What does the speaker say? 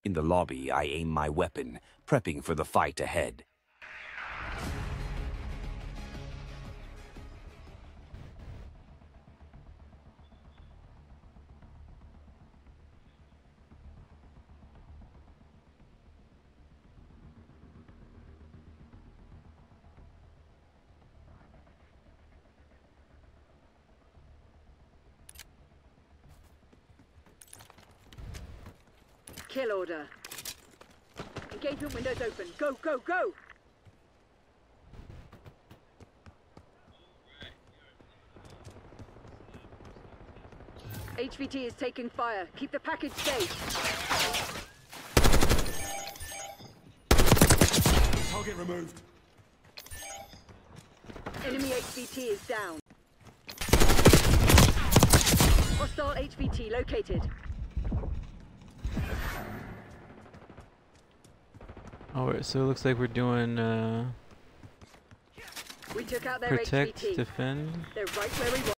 In the lobby, I aim my weapon, prepping for the fight ahead. Kill order. Engagement windows open. Go, go, go! HVT is taking fire. Keep the package safe. Target removed. Enemy HVT is down. Hostile HVT located. Alright, so it looks like we're doing We took out their protect, HVT. defend. They're right where we want.